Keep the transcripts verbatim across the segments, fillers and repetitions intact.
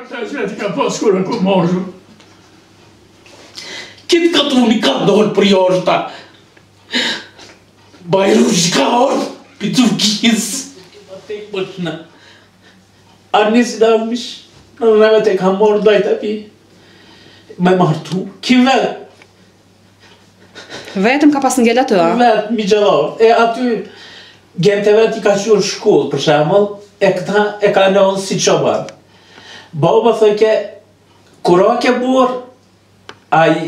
Fantasia ti ka pas kur e ku marrë. Këtë katuni ka dollë për jashta. Bajrush ka orë për Turkijës. Ma tek bëshna. Arnis da mish. Në nëve te ka morë dajta pi. Me martu. Ki vetë. Vetëm ka pas ngella të, a? Vetë, mi gjellar. E aty, gente vetë i ka qurë shkollë, për shemull, e këta e ka nënë si qobar. Baba thë ke, kura ke burë, ai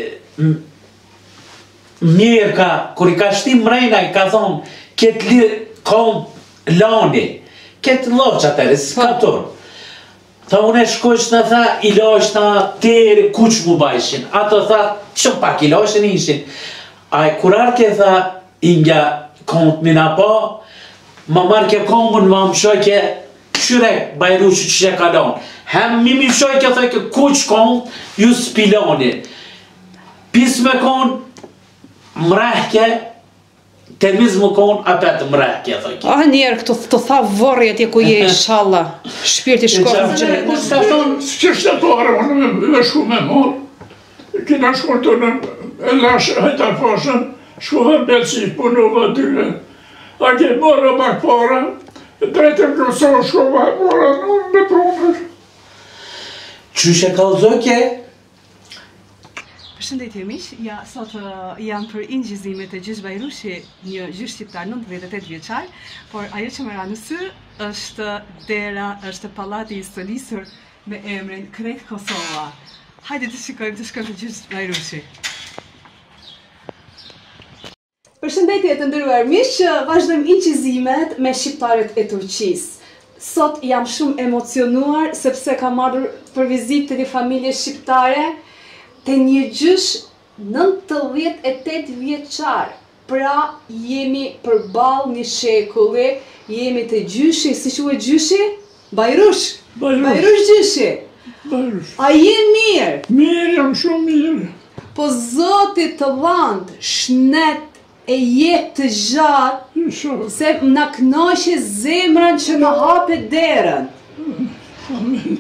mirë ka, kur i ka shtim mrejna, i ka thonë, ketë li, kom lani, ketë loqë atëre, s'ka turë. Tha unë e shkojsh në tha, i lojsh në tërë, kuq mu bajshin. Ato tha, që pak i lojshin ishin. A e kurar ke tha, inga kont mina po, ma marrë ke kombën, ma më shoj ke qyre Bajrushi që që ka donë. Hem mi mi shoj ke tha ke kuq kont, ju s'piloni. Pis me kon, mrehke, temiz më kon, apet mrehke, tha ke. Ah, njerë, këtu të tha vorri atje ku je, inshallah. Shpirti shkofë që Kur s'ka thonë, s'qështë të pare, unë me shku me morë. Kina shku të në e lashe, hajta fashën, shku dhe belsi, punova dyre. A ke morë pak para, drejtëm kësor shku dhe morë, në me punër. Qyshe kalzoj ke? Përshëndetje miq, ja sot uh, jam për ingjizimet e Gjysh Bajrushi, një gjysh shqiptar nëntëdhjetë e tetë vjeçar, por ajo që më ra në sy është dera, është pallati i stolisur me emrin Krejt Kosova. Hajde të shikojmë të shkojmë të Gjysh Bajrushi. Përshëndetje të nderuar miq, vazhdojmë incizimet me shqiptarët e Turqisë. Sot jam shumë emocionuar sepse kam ardhur për vizitë të një familje shqiptare të një gjysh nëntëdhjetë e tetë vjeçar. Pra jemi përballë një shekulli, jemi të gjyshi, si quhet gjyshi? Bajrush. Bajrush. Bajrush gjyshi. Bajrush. A je mirë? Mirë, jam shumë mirë. Po Zoti të dhënë shnet e jetë të gjatë, Inshallah. se na kënaqe zemrën që na hape derën. Amen.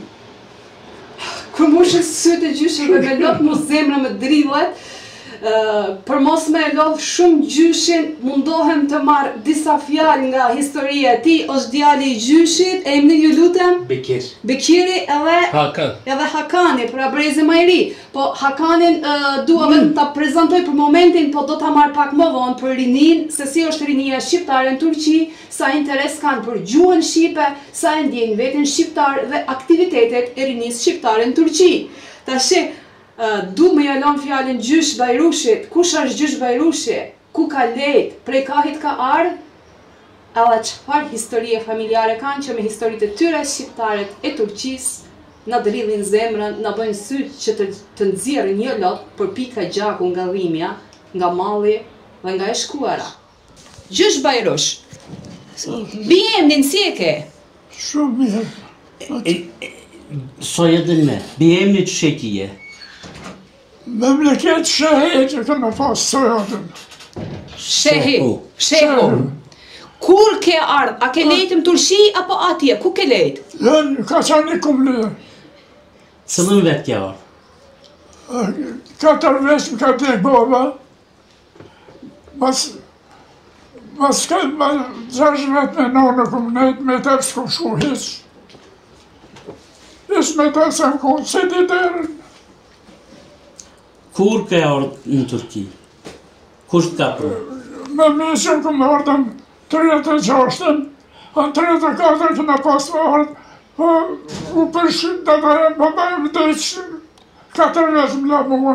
Kur mushën sytë e gjyshin dhe me lot mu zemrën me drillet, uh, për mos me lodh shumë gjyshin, mundohem të marr disa fjalë nga historia e tij. Është djali i gjyshit, e emrin ju lutem? Bekir. Bekiri edhe Hakan. edhe Hakani, pra brezi më i ri. Po Hakanin uh, dua vetëm ta prezantoj për momentin, po do ta marr pak më vonë për rinin, se si është rinia shqiptare në Turqi, sa interes kanë për gjuhën shqipe, sa e ndjejnë veten shqiptar dhe aktivitetet e rinisë shqiptare në Turqi. Tash uh, du më ja lëm fjalën Gjysh Bajrushit. Kush është Gjysh Bajrushi? Ku ka lejt? Prej kahit ka ardhur? Edhe çfarë historie familjare kanë që me historitë e tyre shqiptarët e Turqisë na drillin zemrën, na bëjnë sy që të, të nxjerrin një lot për pika gjaku nga dhimbja, nga malli dhe nga e shkuara. Gjysh Bajrush. Bie emrin si e ke? Shumë mirë. So jedin me, bi emni që shekije. Memleket shehe që këna pas sojatën. Shehi. Shehu. Shehu. Kur ke ardh? A ke lejt në Turqi apo atje? Ku ke lejt? Jënë, ka qani kum lë. Cëllën vetë kja orë? Katër veç më ka dek baba. Mas, mas ka, ma gjash vetë me nonë kum nejt, me të s'kum shku hiq. Hiq me të se më konë, se di derën. Kur ke orë në Turki? Kush të ka për? Me mishën këm ardhën tridhjetë e gjashtën, a tridhjetë e katër këna pas më ardhë, po u përshin të dhe e baba e më dheqë, katër veç më la mua.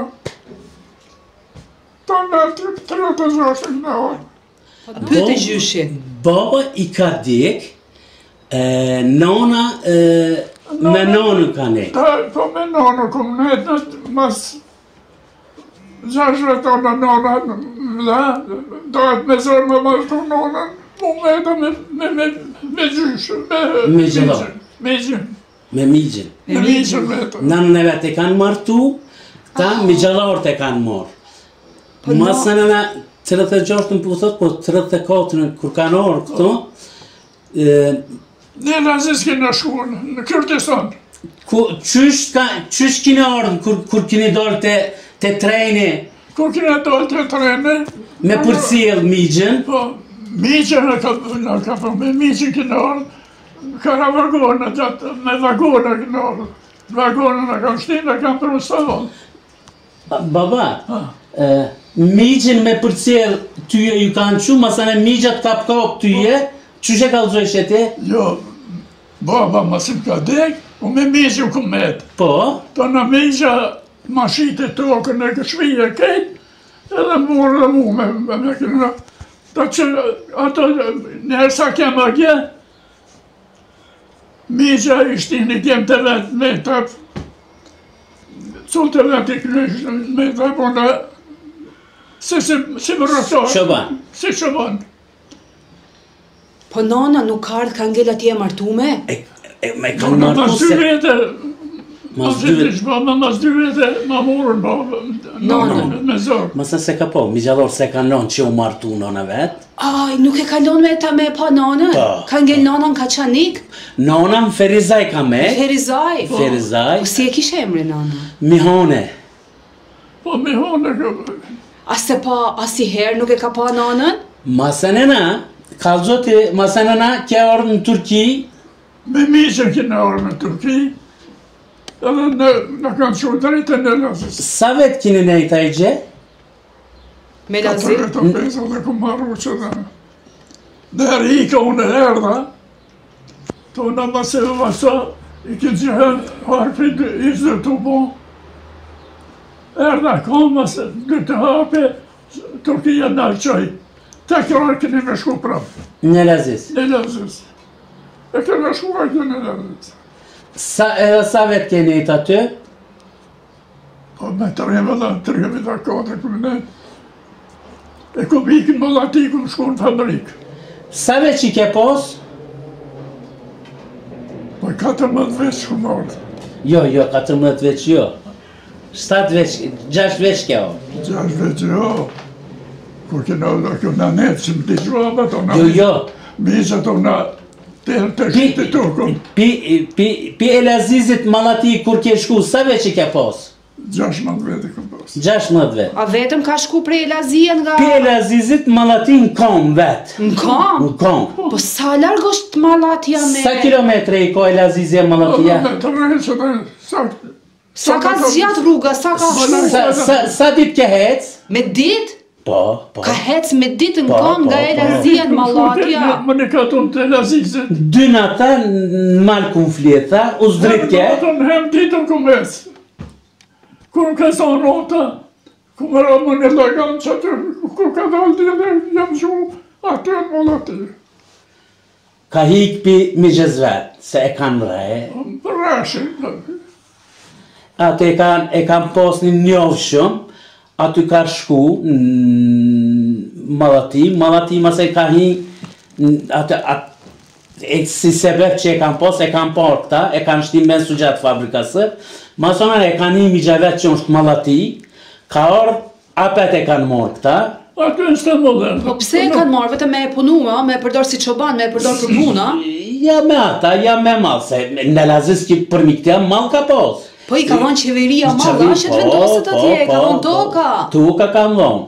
Ta me tridhjetë e gjashtën këna ardhë. Pyet e gjyshin. Baba i ka dek, e, nona e, me nonën ka ne. Ta, po me nonë këm nejtë, mas gjash vetë në nona më la, dojtë me zërë me martu nonën, mu me edhe me, me, me, me gjyshën, me, Me gjëllar. me gjyshën, Me migjin. me migjën me të. Nënë e vetë e kanë martu, ta me gjallarët e kanë marë. Mas në nëna tridhjetë e gjashtën po thot, po tridhjetë e katërën kur kanë orë këto, e, Ne Aziz kena shkuën në Kurdistan. Ku, qysh, ka, qysh kine ardhë kur, kur kine dorë të, të treni Kur kina dojtë të treni, me përcjell migjën? po, migjën e ka, në ka po, me migjën kina ardhë, kara vagonë, gjatë, me vagonë kina ardhë. Vagonën e kam shtinë e kam përru savon. Baba, e, migjën me përcjell tyje ju kanë që, masane migjat kap kap tyje, qysh e kalzojsh e ti? Jo, baba masim ka dek, u me migjë u kumet. Po? Ta në migja mashite tokën e këshvije kejt, edhe morë dhe mu me me me këna. Ta që ato njerë sa kem agje, migja ishtin i kem të vetë me të cull të vetë i krysh me të bona si si si më rëtohë. Shoban. Si shoban. Po nana nuk ardh ka ngel atje e martume? E, e, me Në kanë martu mas dy se... vete, Mas mas dy dy vete... vete, mas dy vete ma morën Nana. me zorë. Masa se ka po, migjallor se ka non që u martu nona vetë. Aj, nuk e kalon me ta me pa nanën? Po. Ka ngel nanën ka qanik? Nona më Ferizaj ka me, Ferizaj. Ferizaj, Po si e kishe emri nana? Mihone. Po me hone ka... As se pa, as i herë nuk e ka pa nanën? Masanena, kalzoti, masanena kja orë në Turki, Me miqën kina orë në Turki, edhe në, në kanë që drejtë në Lazis. sa vetë kini nejta i gje? Me lazi? Katër të pesa dhe ku marru që dhe. Dhe herë i ka unë erdha, të unë mëse u vasa, i ki gjehen harpit i zë të bo. Erdha ka mëse, dy të hape, Turkia në qaj. Te kërë këni me shku prapë, Në Lazis. në Lazis. E kënë shku a kënë në Lazis. Sa, edhe sa vetë kini nejta ty? Po me të rejme dhe të rejme dhe kate këmë ne. E ku vikin më lati ku më shku në fabrikë. Sa vetë që ke pos? Po katërmbëdhjetë veç ku më ardhë. Jo, jo, katërmbëdhjetë veç jo. shtatë veç, gjashtë veç kjo. Gjash veç jo. Kur kena dhe kjo në netë që më t'i gjuaba të në... Jo, jo. Misa të në të të Pi, shqiti tukëm. pi, pi, pi Elazizit Mallati kur ke shku, sa veç i ke pos? Gjash më të vete këm pas. gjashtëmbëdhjetë vetë. A vetëm ka shku prej Elazia nga... Pi Elazizit Mallati në kom vetë. Në kam? Në kom. Po sa larg është Mallatia me... Sa kilometre i ko Elazizja Mallatia? Me të rejnë që të saktë. Sa ka zgjat rruga, sa ka shku? Sa, sa, sa dit ke hec? Me dit? Po, po. Ka hec me dit në Po, kam po, nga po. Elazia në Mallatia. Më në katun të Elazizit. Dy nata në malë kun fletha, u zdrit ke? Në katun hem ditën këm ves. Kur ka zonë rota, ku më ra më në lagan që aty, ku ka dalë dhe jam gju, aty në Mallati. Ka hik pi mi gjezvet, se e kanë rej. Për rashin. Atë e kanë e kanë pos një njofshëm, aty ka shku në Mallati, Mallati mas e ka hi atë, atë, e, si sebeb që e kanë pos, e kanë por këta, e kanë shtim ben su gjatë fabrikasë, masonar e kanë hi mi gjavet që është Mallati, ka orë, apet e kanë morë këta, Aty në Istanbul. Po pse e kanë marrë vetëm me e punu, ma, me e përdor si çoban, me e përdor për puna? ja me ata, ja me malë, se në Lazis ki për miktja malë ka pos. Po i ka vonë qeveria malla, që të vendoset atje, ka vonë toka. Toka ka vonë.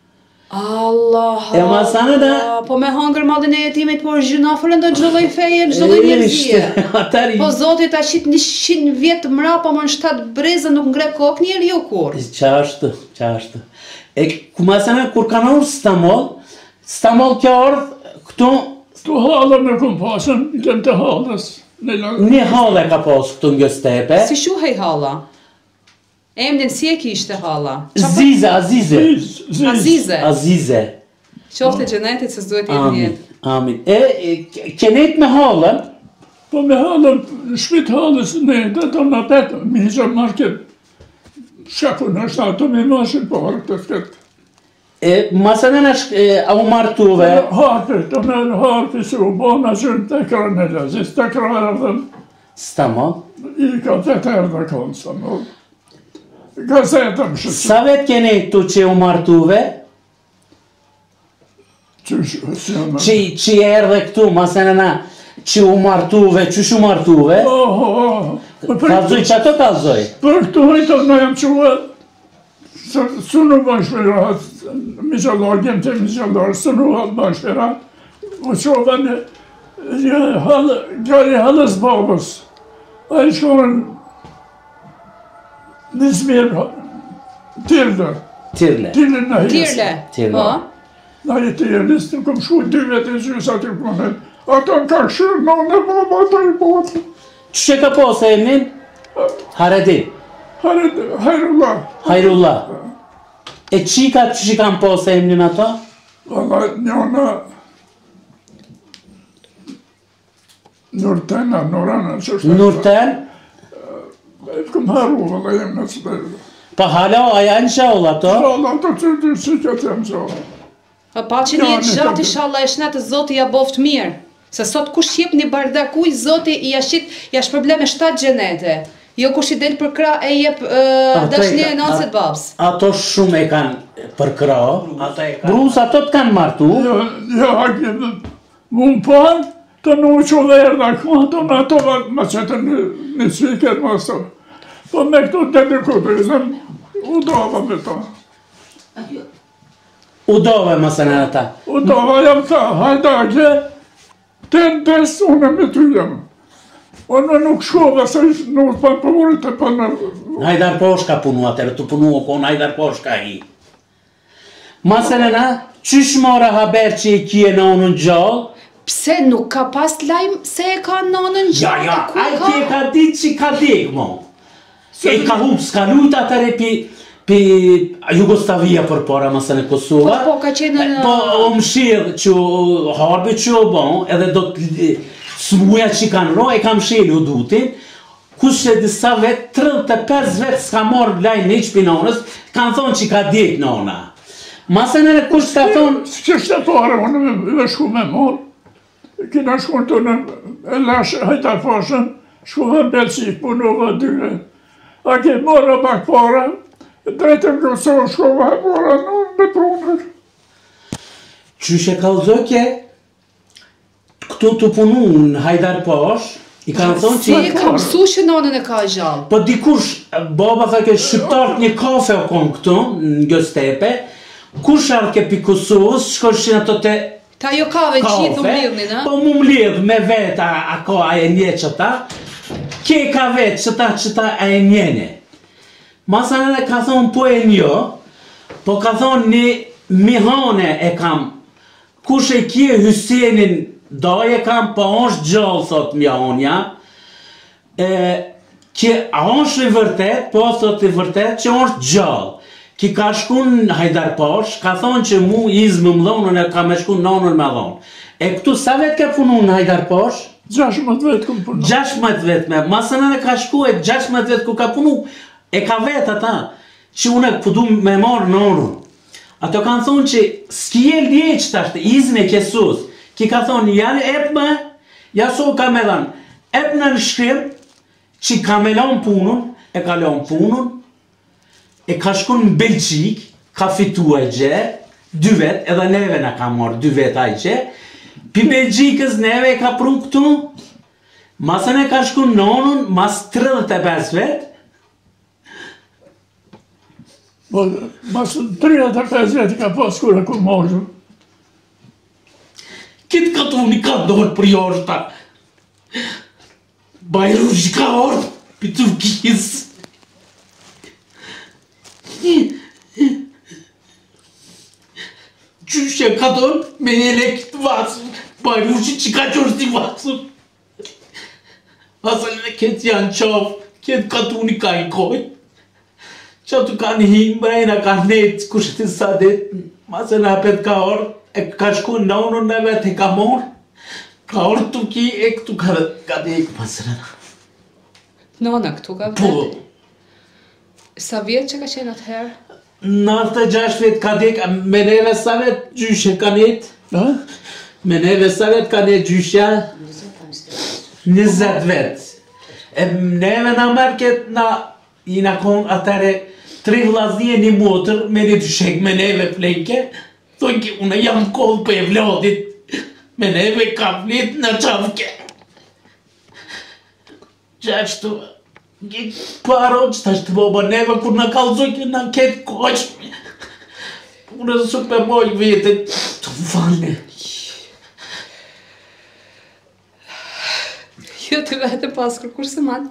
Allah, E masane da- Allah, po me hangër mallin e jetimit, por gjynafërën do çdo lloj feje, çdo lloj njerëzie. Atari... Po zoti ta qit një qind vjet mrapa më në shtat breze nuk ngre kokë njeri jo kur. Qashtë, qashtë. E ku masane kur kanë orë Stamol, Stamol kjo orë këtu, Tu halën në kom pasën, i kem të halës. Në la- një hale ka pos këtu nga stepe. Si shuhej halla? Emrin si e kishte halla? Zize, Azize. Ziz, ziz. Azize. Azize. Qofte xhenetit se s'duhet jetë Amin, jetë. amin. E, e kenet me halën, Po me halën, shpit halës, ne, dhe të në petë, mi që market, shapu në është ato me mashin, po harë të fketë. e masane në shk... e, au martuve, Harpi, të me harpi se u bo në gjynë të kërë në Lazis, të kërë erdhen, Stamol. i ka të të erdhe konë sa më. Gazeta më shëtë, Sa vetë kenet tu që u martuve, që shë, si më. që, që erdhe këtu, masane na, që u martuve, që shu martuve, Oh, oh, Kalzoj që ato kalzoj? Për këtu hajta në jam qua, së në bashkërat, mishallar, gjem të mishallar, së në bashkërat, u qova në gjari halës babës, a i shkohen në zmirë, tirle. Tirle. Tirle në hjesë. Tirle. Tirle. Po. Në jetë i elis, të kom shku dy vete i gjysë aty këmonet. Ata në ka shërë në në baba të i botë. Që ka po se emnin? Haredi. Hajrullah. Hajrullah. E qika që që kam po se emnin ato? Valla njona Nurtena, Nurana, që është? Nurten? E të këmë haru, valla jem në të bërë. Pa hala, a janë shaull ato? Shalla, ato që të që që të jem shalla. Pa që një jetë gjatë, inshallah, e shnetë Zoti ja boft mirë. Se sot kush jep një bardakuj, Zoti i ashit, jash probleme shtatë gjenete. Jo kush i del për kra e jep dashni e nënset babs. Ato shumë e kanë për kra. Brus, ato të kanë martu? Jo, jo, haki, mund panë, të në uqo dhe erda këma, të në ato ma qëtë një ciket ma së. Po me këto të të këtë, i zem, u dova me ta. U dove më se në ata? U dova jam ta, hajda ke, të në besë unë me ty jam. Unë nuk shkova se nuk pa përmurit të pa në... Hajdar Poshka punu atërë, të punu o konë Hajdar Poshka i. Ma se në na, qysh mora haber që i kje në onën gjallë? Pse nuk ka pas lajmë se e ka nënën Ja, gjallë? ja, a i kje ka ditë që ka dek, mo. E ka hum, s'ka lujt atëre pi, pi Jugoslavia për para, mëse në Kosova. Po, po, ka qenë në... Po, o më shirë që harbi që o bon, edhe do të smuja që kanë ro, e kam shirë u dutin, kush e disa vetë, tridhjetë e pesë vetë s'ka morë lajnë një që pinonës, kanë thonë që ka dek nona. Mëse në kush ka thonë... Që shtetare, unë me shku me morë. Kina shku të në e lashe, hajta fashën, shku dhe Belqik, punova dyre. A ke morë pak para, drejtëm Kosovë shkova e mora në me prunër. Qysh e kalzokje, këtu të punu në Hajdar Posh, i kanë thonë që... Si e ka mësu që nënën e ka gjallë? Po dikush, baba tha ke shqiptarët një kafe o konë këtu, në Gjostepe, kush ardhë ke pi Kosovës, shkoshin ato te Ta jo kave gjithë u mlidhni, në? po mu mlidh me vetë a ko a e nje që ta, ke ka vetë që ta që ta a e njene. Masanën e ka thonë po e njo, po ka thonë një Mihane e kam, kush e kje Hysenin daje kam, po është gjallë, thot Mihonja, që a është i vërtet, po thot i vërtet që është gjallë. Ki ka shkun në Hajdar Posh, ka thonë që mu izmë më dhonën e ka me shkun nonën me dhonë. E këtu sa vetë ke punu në Hajdar Posh? gjashmet vetë këmë punu. gjashmet vetë me, masënën e ka shku e gjashmet vetë ku ka punu, e ka vetë ata, që une këpudu me marë nonën. Ato kanë thonë që s'ki e lijeq të ashtë, izmë e kesus, ki ka thonë janë epme, jaso ka me dhanë, epme në shkrim, që ka me lanë punën, e ka lanë punën, e ka shkun në Belgjik, ka fitu e gje, dy vet, edhe neve na ka marrë dy vet a i gje, pi Belgjikës neve e ka prun këtu, masën e ka shkun nonën, mas tridhjetë e pesë vet, mas tridhjetë e pesë vet i ka pas kura ku marrë. Kitë ka tu një ka dorë për jashta, bajru që ka orë, për Turkisë. Qyshe ka tonë me një lekit vasën, bajrushi që ka qërsti vasën. Asën e këtë janë qafë, këtë ka tu një ka i koj. Qa tu ka një hinë, brejna ka netë, kushe të sa detë, masën e apet ka orë, e ka shku në nonën në vetë e ka morë. Ka orë të ki e këtu ka dekë masën e na. Nona këtu ka Po. vetë? Sa vjetë që ka qenë atëherë? nëntëdhjetë e gjashtë vjetë ka dekë, me neve sa vetë gjyshe ka netë. Me neve sa vetë ka netë gjyshja? njëzet vetë. E neve na mërë këtë na, i na konë atëre tri vlazije një motër, me një dyshek me neve plejke, thonë ki une jam kohë për e vlodit, me neve ka flit në qavke. Gjashtu, Paro që tash të boba neve kur në kalzoj që në ketë koq. Unë e su për moj vete të falne. Jo të vete pas kërkur se manë.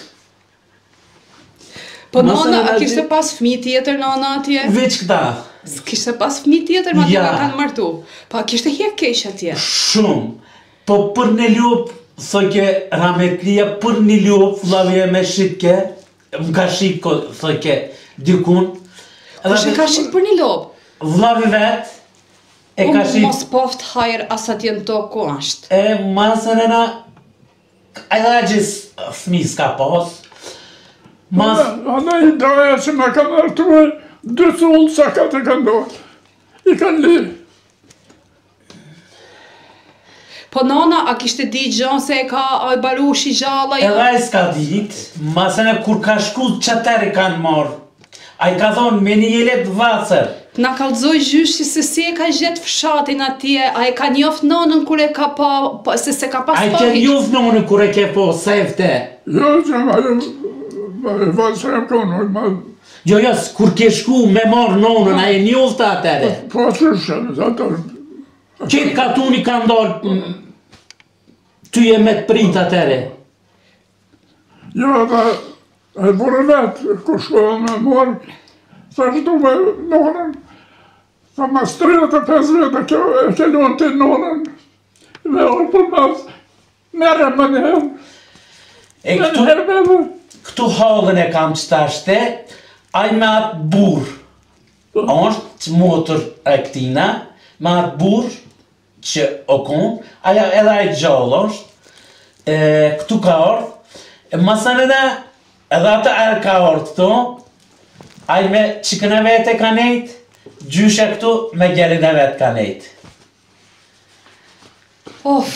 Po nona, a kishte pas fëmi tjetër nona atje? Veç këta. Kishte pas fëmi tjetër ma të Ja. ka kanë martu. Po a kishte hje kesh atje? Shumë. Po për në lup, thoke Rametlia, për një lup, vlavje me shqitke, më ka shqitko, thoke, dikun. Po që ka shqit për një lopë? Vlavje vet, e ka Unë shqit. mos poft hajër asa tjenë to ku ashtë. E masën e na, a da gjis fmi s'ka pas. Mas, Ana i daja që me kanë artue, dy thullë sa ka të kanë dojtë. I kanë li. Po nona, a kishte di gjon se e ka a i barushi gjalla? edhe e s'ka dit, masën e kur ka shku qëtëri kanë marrë. A i ka thonë, me një jelet vacër. Na kallzoj gjyshi se si e ka gjetë fshatin atje, a e ka njoft nonën kur e ka pa, pa se se ka pas A i pa ke hiq. njuf në unë kur e ke po, sefte. Jo që me vazë e konë, ma Jo, jo, kur ke shku me marrë nonën, a e njufta atëre. po që shënë, ato Qitë katuni ka ndalë, ty e me të prit atëre. jo dhe e burë vetë, ku shkohën me morë, thashtu du me nonën, tha mas tridhjetë e pesë vjetë kjo e kelon të nonën, me orë për mas, mere më njëherë, E me këtu, njëherë me dhe, këtu halën e kam qëtashte, a i me atë burë, është motor e këtina, me atë burë që o konë, aja edhe a i gjallë është, e, këtu ka ardhë, e masën edhe, edhe atë a ka ardhë këtu, a i me qikën e vete ka nejtë, gjyshe këtu me gjelin e vetë ka nejtë. Of.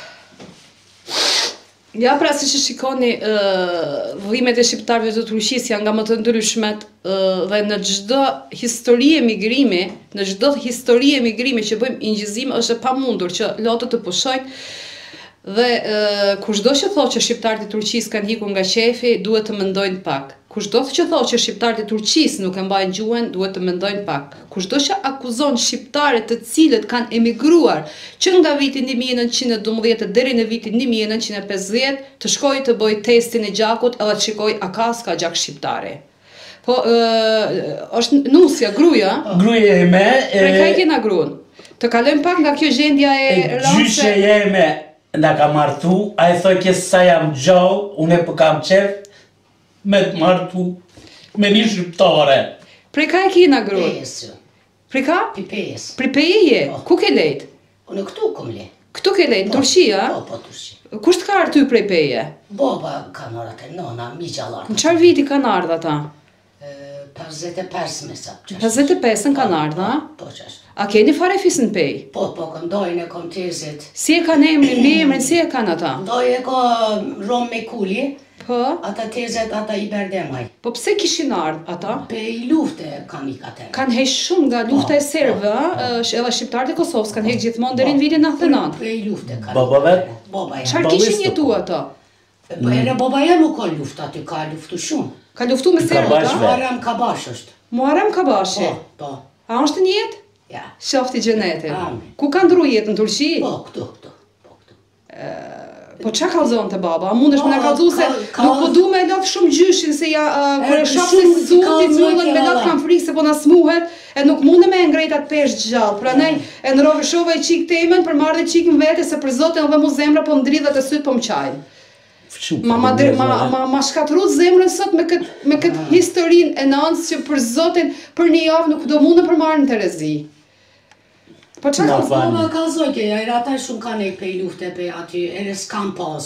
Ja pra si që shikoni, vëllimet e shqiptarëve të Turqisë janë nga më të ndryshmet dhe në çdo histori e migrimi, në çdo histori e migrimi që bëjmë ingjizim është e pamundur që lotët të pushojnë dhe kushdo që thotë që shqiptarët e Turqisë kanë hikur nga qefi, duhet të mendojnë pak. Kushdo që thotë që shqiptarët e Turqisë nuk e mbajnë gjuhën, duhet të mendojnë pak. Kushdo që akuzon shqiptarët të cilët kanë emigruar që nga viti një mijë e nëntëqind e dymbëdhjetë deri në vitin një mijë e nëntëqind e pesëdhjetë, të shkojë të bëjë testin e gjakut edhe të shikojë a ka s'ka gjak shqiptare. Po është nusja, gruja, Gruje e me, prej ka i kena gruan. Të kalojmë pak nga kjo gjendja e e gjyshe rrasë. jeme nga ka martu, a e thoi që sa jam gjallë, unë e për kam qef, me të martu, me një shqiptare. Prej ka i kena gruan. Pesë, Prej ka? pipes. Prej peje je? Ku ke lejt? Unë këtu kom le. Këtu ke lejt, në Turqi, a? Po, po, Turqi. Kusht ka arë ty prej peje? Baba ka marrë atë, nona, mi gjallartë. Në qarë viti kanë ardhë ata? pesëdhjetë e pesë me sa. pesëdhjetë e pesën kanë ardhë, a? Po, qash. A keni fare fisën pej? Po, po, këndojnë e kom tezit. Si e kanë emrin, mbi emrin, si e kanë ata? Ndoj e ka rom me kulli, Po? ata tezet, ata i berdemaj. Po pse kishin ardhë ata? Pe i lufte kanë i katere. Kanë heq shumë nga lufta e serbëve, a? Edhe shqiptarët e Kosovës kanë heq gjithmonë deri në vitin nëntëdhjetë e nëntë. Pe i lufte kanë. Baba vet? Baba jam. Çfarë kishin jetu ato? Po ere baba jam nuk ka luft aty, ka luftu shumë. Ka luftu me serbët, bashkë. a? Muharrem Kabash është. Muharrem Kabashi. Po, po, A është në jetë? ja. Shofti xhenetin. Amin. Ku ka ndru jetë në Turqi? Po, këtu, këtu, po, këtu. Po çka kallzon te baba? A mundesh më na Po, kallzu se ka- ka- nuk po du me lodh shumë gjyshin se ja uh, kur e E, shoh se shumë zuti kallzoj mullen me kjo, lodh valla. kam frikë se po na smuhet e nuk mundem me ngrejt atë peshë gjallë. Prandaj e ndrova shova i çik temën për marrë çik në vete se për zotin edhe mu zemra po ndridhet e syt po më qajnë. Ma ma dre- ma ma, ma shkatru zemrën sot me kët me kët historinë e nënës që për zotin për një javë nuk do mundem për marrë në Terezi. Po çka Na kallzon? fal. Baba ka zojke, e ata shumë kanë e pej lufte pe aty, ere s'kan pas.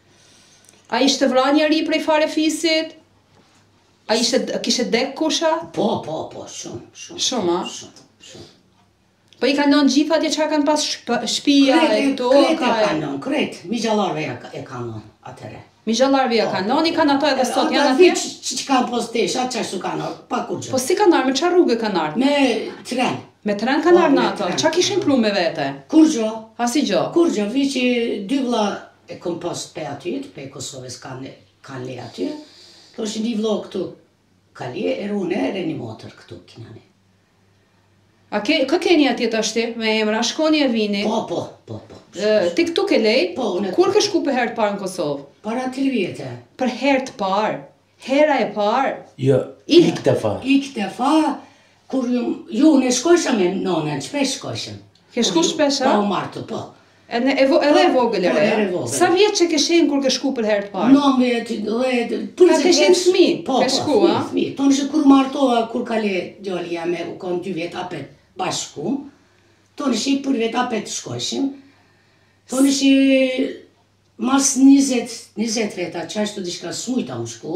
A ishte vra njeri prej fare fisit? A ishte kishte dek kusha? Po, po, po, shumë, shumë. Shumë, a? Shumë, shumë. Po i kanë lënë gjithë atje çka kanë pas shp- shtëpia e Krejt, këto, krejt e ka kanë nën, krejt, mi gjallarve e ka- e kanë nën, atere. mi gjallarvi ja kanë lënë, i kanë ato edhe sot janë atje. Që që kanë pos tesh, atë qashtu kanë orë, pa kur gjë. Po si kanë ardhur, me çfarë rrugë kanë ardhur? Me tren, Me tren kanë Po, ardhur me në ato. tren. Çka kishin pru me vete? kur gjë, Asi gjë. kur gjë, vi që dy vlla e kom pas pe aty, pe Kosovës kanë kanë le aty, Thosh një vlog këtu. Kalje, erune, reanimator këtu kina ne. A ke, ka keni atje të ashti, me emra, shkoni e vini? Po, po, po, po. Ti këtu ke lej? Po, unë. Kur ke shku për herë të parë në Kosovë? Para të vjetë. Për herë të parë? Hera e parë? Jo, ilk defa. Ilk defa, kur ju, ju në shkojshëm e nonën, shpesh shkojshëm. Ke shku shpesh, a? Po, martu, po. Edhe e vogël e Po, re? edhe e vogël. Sa vjetë që ke shenë kur ke shku për herë të parë? Non vjetë, dhe... Ka ke shenë fmi, Po, ke po, shku, a? fmi, fmi. Tonë që kur martova, kur kale djali jame, u konë dy vjetë apet bashku, tonë që i për vjetë apet shkojshim, tonë që mas njëzet, njëzet veta, që ashtu dishka smujta më shku,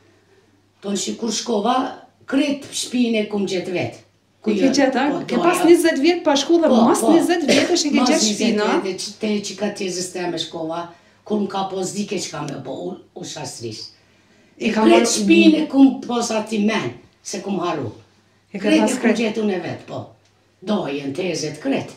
tonë që kur shkova, kretë shpine kum gjetë vetë. Ke gjetë, a? Ke pas njëzet vjetë pa shku dhe mas njëzet vjetë është ke gjetë shpina? Mas njëzet vjetë, te që ka tjezës te me shkova, kur më ka pos dike që ka me po u shastris. E kretë shpine kum pos ati men, se kum haru. Kretë e kum gjetë unë e vetë, po. Dojën, tezet, kretë.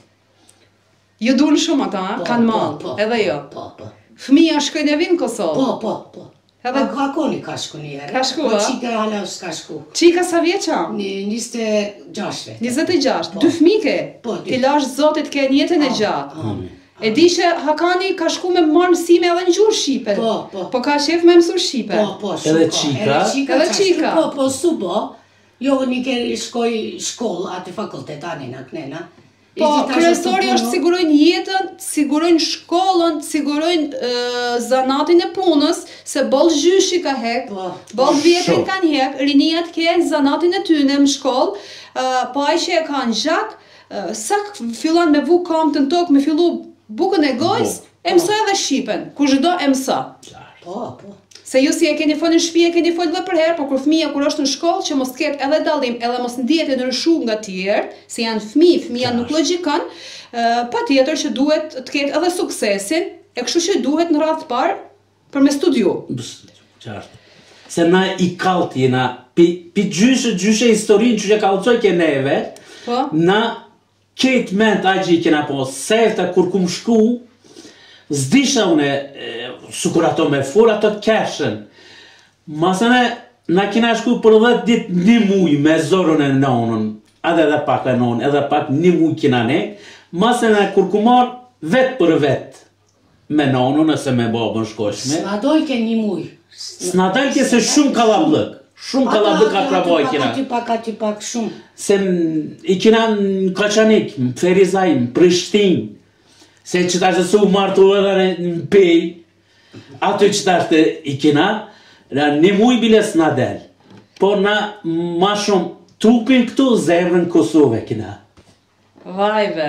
Jo dunë shumë ata, kanë malë, edhe jo? Po, po. Fëmija shkojnë e vinë në Kosovë? Po, po, po. Edhe ka koni ka shku njerë. Ka shku, a? Po qika hala s'ka shku. Qika sa vjeqa? njëzet e gjashtë vetë. njëzet e gjashtë, dy fmike? Po, dy. Ti lash zotit ke njëtën e gjatë. E di që Hakani ka shku me marë mësime edhe në gjurë Shqipe. Po, po. Po ka shef me mësur Shqipe. Po, po, shumë. Edhe qika? Edhe qika. Po, po, su bo. Jo, një kërë shkoj shkollë, atë fakultet, anin, a knena. Po, kryesori është sigurojnë jetën, sigurojnë shkollën, sigurojnë zanatin e punës, se boll zhyshi ka hek, boll vjetrin kanë hek, rinijat kanë zanatin e tyne më shkollë, po ai që e kanë zhak, sa fillan me vu kam të në tokë, me fillu bukën e gojës, e mësa edhe Shqipen, ku çdo e mësa. Po, po. Se ju si e keni folë në shtëpi, e keni folë dhe për herë, por kur fëmija kur është në shkollë, që mos ketë edhe dallim, edhe mos ndihet e ndryshu nga tjerë, se janë fëmijë, fëmija nuk logjikan, pa tjetër që duhet të ketë edhe suksesin, e kështu që duhet në radhë të parë për me studiu. Qartë. Se na i kaltë jena, pi gjyshe, gjyshe historinë që që kalëcoj ke neve, na ketë ment a që i kena po, sefta kur kum shku, zdisha une, sukur ato me fur, ato të keshen. Masane, na kina shku për dhe dit një muj me zorën e nonën, edhe edhe pak e nonë, edhe pak një muj kina ne, masane, kur ku marë vetë për vetë, me nonën, ose me babën shkoshme. S'na dojke një muj. S'na dojke se shumë kalablëk, shumë kalablëk atraboj kina. Aty pak, aty pak, shumë. Se i kina në Kaçanik, në Ferizaj, në Prishtinë, se që ta është su martu edhe në pej, ato që ta është i kina, një muj bile s'na del. Po na ma shumë trupin këtu zemrën Kosove kina. Vajve.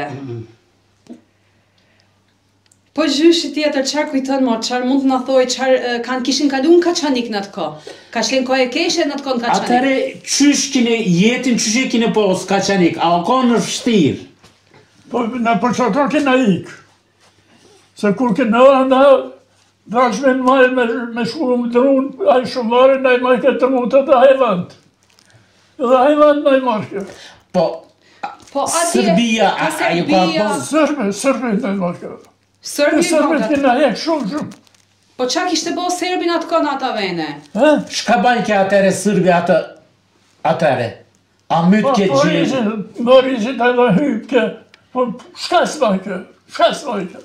Po gjyshi tjetër, qarë kujtën mo, qarë mund të në thoi, qarë kanë kishin kalu në Kaçanik në të ko? Ka shlen ko e keshe në të ko në Kaçanik? Atëre, qysh kine jetin, qysh e kine pos Kaçanik, a o ko në fështirë? Po në përqator kina ikë. Se kur këna në dashme në majë me shku më drunë, a i shumare në i majë këtë të mundë të hajvand. Dhe hajvand në i marke. Po, Sërbia, a ju ka po? Sërbi, Sërbi në i marke. Sërbi në Sërbi të kina hekë shumë shumë. Po qa kishte bo Serbin atë kënë ata vene? Shka banjë ke atere Sërbi atë atere? A mytë ke gjithë? Mori që të edhe hypë ke, po shka së banjë, shka së banjë.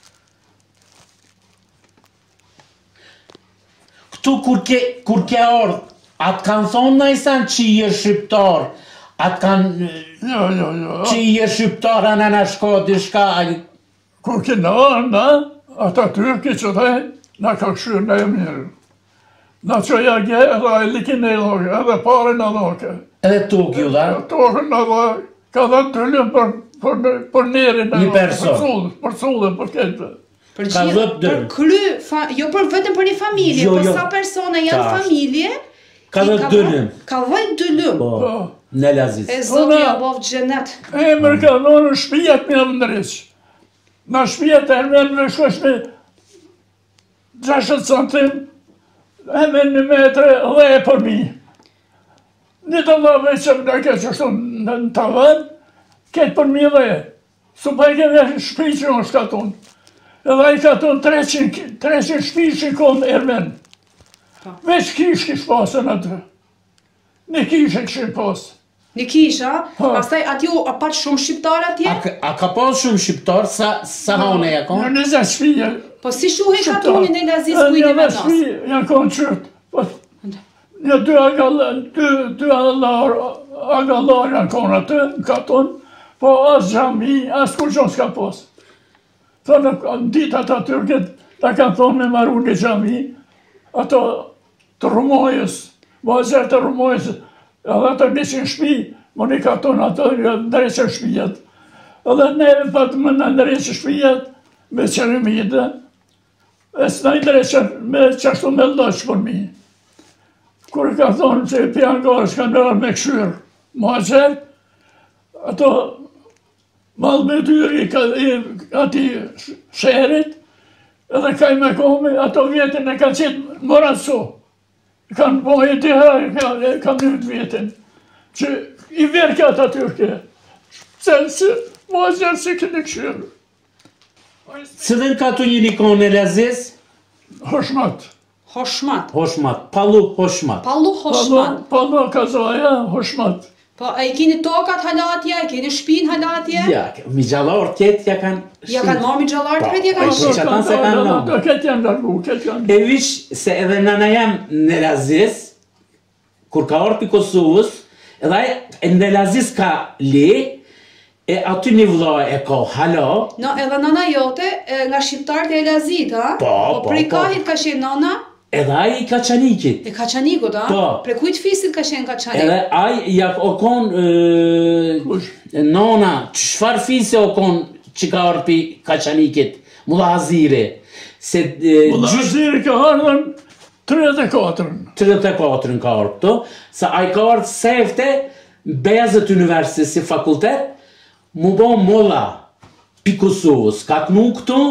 Këtu kur ke orë, atë kanë thonë në isan që i e shqiptar, atë kanë që i e shqiptar anë në shkodi shka. Kur ke në orë, ata tyrki që dhe, në ka këshyrë në e mirë. Në që ja gje, edhe e likin e loke, edhe pare në loke. Edhe tukju da? Tukju në dhe, ka dhe të lëmë për njerin e loke. Një person? Për cullë, për këtë. Për gjithë, për kry, jo për vetëm për një familje, për sa persona janë familje, ka dhe dëllëm. Ka dhe dëllëm. Në lazis. E zotë ja bovë gjenet. E mërë ka në në shpijat me në ndërës. Në shpijat e në në shkosh me gjashët centim, e me një metre dhe e për mi. Një të lave që më në këtë që shtu në tavan, këtë për mi dhe e. Su pa i keme shpi që në shkatun. Edhe i ka tonë treqind shpi që i konë ermen. Veç kish kish pasën atë. Në kishë kishin pasë. Një kisha, pastaj atju a pat shumë shqiptar atje? A, ka- a ka pas shumë shqiptar sa sa hane ja Në kon? njëzet shpije. Po si shuhej katunin e Laziz kujt e Një vendos? shpije janë konë qërtë. Po, një dy agallar, dy, dy agallar, agallar janë konë atë, në katon, po as gjami, as kur gjonë s'ka pasë. Thonë, në ditat atyrket, ta kanë thonë me maru një gjami, ato të rumojës, vazër të rumojës, edhe të nishin shpi, më një katon ato, ndreqen shpijet. Edhe neve patë më në ndreqen shpijet, me qërëmide, e s'na i ndreqen me qashtu me lëqë për mi. Kur ka thonë që pjangarë s'ka nërë me këshyrë, ma qërë, ato malë me dyri ati shërit, edhe kaj me komi, ato vjetin e ka qitë moratëso. Kanë bojë të herë, kanë njët vjetin, që i verkat atyrke, se se vazhër se kënë këshyrë. Cilën katuni nikon e Laziz? Hoshmat. Hoshmat. Hoshmat, pallu hoshmat. Pallu hoshmat. Pallu kazaja, hoshmat. Po, e keni tokat halatje, e keni shpinë halatje? Ja, mi gjallar tjetë ja kanë... Ja kanë marrë mi gjallar të Po, vetë, ja po, kanë po, shqinë. që ata se kanë lënë. Këtë janë largu, këtë janë. E vish se edhe nana jam në Laziz, kur ka orë për Kosovës, edhe ai në Laziz ka le, e aty një vëlla e ka hala, No, edhe nana jote e, nga shqiptarët e Elazit, ha? Po, po, prej po. kahit ka qenë nana, edhe ai i ka qanikit. e Kaçanikut, ha? Po. Prej kujt fisit ka qenë Kaçanik? Edhe ai ja o kon e, nona, çfarë fise o kon që ka orë për Kaçanikit, Mulla Hazire, se e, Mulla gjysh Haziri ka ardhën tridhjetë e katër. tridhjetë e katër ka orë këto, sa ai ka orë sefte Bejazët Universitet si fakultet, mu bo molla pi Kosovës, ka të nuk këtu,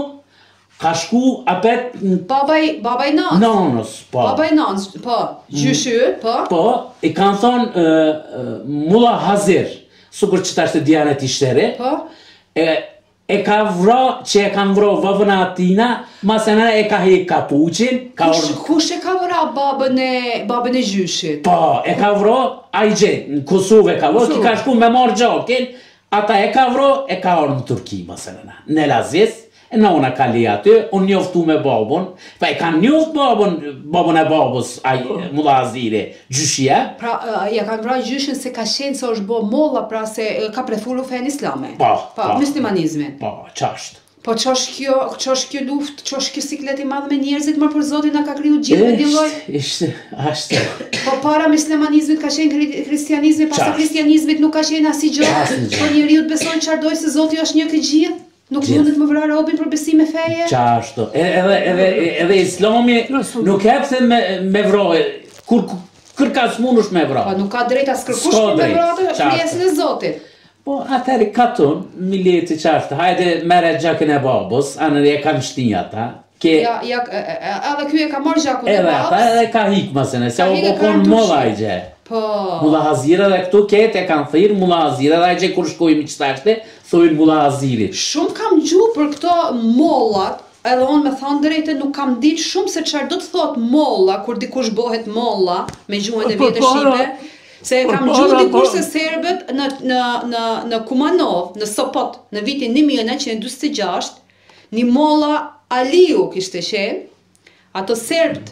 ka shku apet në Babaj, babaj nanës. nanës, po. Babaj nanës, po. Gjyshy, po. Po, i kanë thonë uh, uh, Mulla Hazir, sukur që tashtë Dianet Ishtere, Po. e, e ka vra, që e kanë vra vëvëna atina, masena e ka hek kapuqin, ka Kush, orë... kush e ka vëra babën e, babën e gjyshit? Po, e ka vra, a i gjenë, në Kosovë e ka vra, ki ka shku me marë gjakin, ata e ka vra, e ka orë në Turki, masena, në Laziz, e në ona ka li aty, unë njoftu me babën, pa e kanë njoft babën, babën e babës, aj, Mulla Hazire, gjyshia, Pra, uh, ja kanë vra gjyshin se ka qenë se është bo molla, pra se uh, ka prefuru fen islame. Po, Po, po. muslimanizmin. po, qashtë. Po çosh kjo, çosh kjo luft, çosh kjo siklet i madh me njerëzit, më për Zotin na ka kriju gjithë me një lloj. Ishte, ashtë. Po para muslimanizmit ka qenë kri- kristianizmi, pas Qartë. kristianizmit nuk ka qenë asgjë. Asnjë. Po njeriu të besojnë çfarë doj se Zoti është një të gjithë. Nuk Gjithë. mundet më vra robin për besim e feje. Qashtu. Edhe, edhe, edhe islami nuk hepse me, me vrojë, kur kërka s'munush me Po vrojë. nuk ka drejt as kërkush S'ka për me drejt, vratë qartë. pjesën e Zotit. Po, atëri katun, mileti qashtu, hajde mere gjakin e babës, anër e kam shtinja ata, ke Ja, ja, e- e- e- edhe ky e ka marrë gjakun e edhe ata babës. edhe ka hik mësene, se Ka o hik e po ka kon në molla Turqi. i gje. Po. Mulla Hazire dhe këtu ketë e kanë thirë Mulla Hazire dhe a gje kur shkojmë i qëtashte, thujnë Mulla Hazirit. Shumë kam gju për këto mollat, edhe unë me thonë drejtë nuk kam ditë shumë se çfarë do të thotë molla, kur dikush bëhet molla, me gjuhën e Po, vjetë para- shqipe, se po, kam para, gju dikush po- se serbët në, në, në, në Kumanov, në Sopot, në vitin një mijë e nëntëqind e njëzet e gjashtë, një molla Aliu kishte qenë, ato serbët,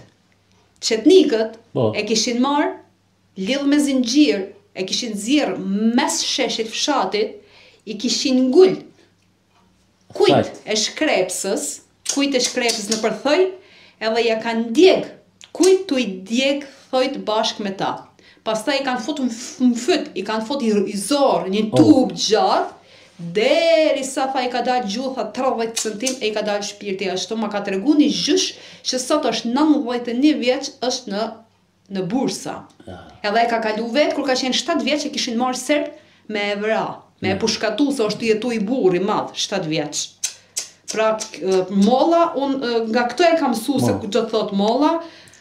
qetnikët, Po. e kishin marë, lidh me zinxhir, e kishin zirë mes sheshit fshatit, i kishin ngull kujt Fakt. e shkrepsës, kujt e shkrepsës në përthoj, edhe ja kanë djeg, kujt tu i djeg thojt bashk me ta. Pastaj i kanë fut në f- në fyt, i kanë fut i, i zorë, një tub gjatë, deri sa tha i ka dalë gjutha tridhjetë centim e i ka dalë shpirti ashtu, ma ka tregu një gjysh që sot është nëntëdhjetë e një vjeç, është në në bursa. Edhe e ka kalu vetë kur ka qenë shtatë vjeç e kishin marrë serb me e vra, me e pushkatu se është jetu i burri madh, shtatë vjeç. Pra k- molla, unë nga këto e kam mësu se Mo. do të thot molla,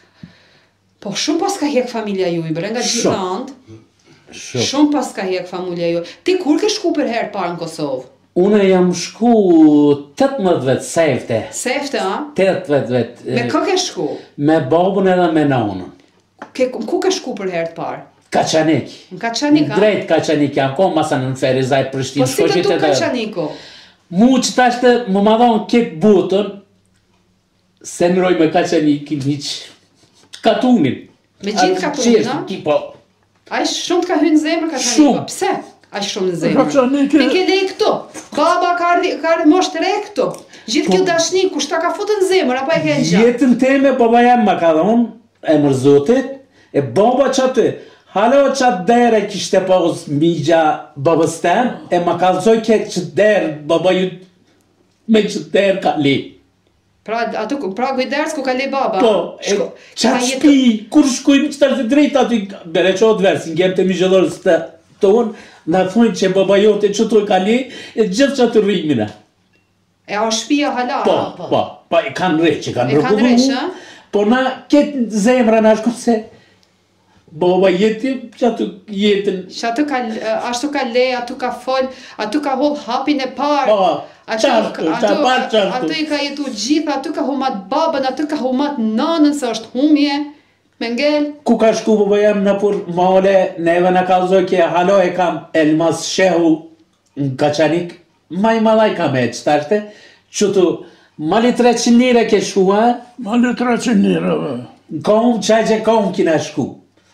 po shumë pas ka hek familja juaj, bre, nga gjitha Shumë. anët. Shumë. Shumë pas ka hek familja juaj. Ti kur ke shku për herë parë në Kosovë? Une jam shku tetëmbëdhjetë vet sefte. Sefte, a? tetëmbëdhjetë vet. Me kë ke shku? Me babun edhe me nanën. Ke, ku ke shku për herë të parë? Kaçanik. Në Kaçanik, a? Drejt Kaçanik jam ko, masa në Ferizaj Prishtinë. Po si të tu Kaçaniku? Mu që tashte më ma dhonë këtë botën, se nëroj me Kaçanikin hiq katunin. Me gjithë katunin, a? Po. A i shumë të ka hynë në zemër Kaçaniku? Shumë. Pse? A i shumë në zemër? Kaçaniki... Ti ke lej këtu. Baba ka ardhë mosht re këtu. Gjithë kjo dashni, kush ta ka futë në zemër, apo e ke në gjatë? Jetën teme, baba jam ma ka dhonë, e mërzotit, e baba që aty, halo që atë dere kishte pas migja babës tem, e ma kalzoj ke që derë, baba ju me që derë ka li. Pra, atu, pra gujders ku ka le baba? Po, e qatë shpi, kur shkujnë që tërë të drejtë aty, bere që o të verë, si ngemë të migjëllorës të tonë, në thonë që baba jote që të ka li, e gjithë që atë rrimina. E a shpia hala? Po, po, po, e kanë reqë, e kanë E kanë rëpullu, reqë, po na ketë zemra në ashtu se baba jeti, që atë jetën. Që aty ka, ashtu ka le, aty ka fol, aty ka hull hapin e parë. Po, Aty- qartu, aty- qa parë qartu. Aty i ka jetu gjithë, aty ka humat babën, aty ka humat nanën, se është humje, me ngel. Ku ka shku baba jam në për male, neve në kalzoj kje, halo e kam elmas shehu në Kaçanik, ma i malaj kam e që tashte, që tu, mali treqind lira ke shku, ha? Mali treqind lira, be. Kom, qaj që kom kina shku.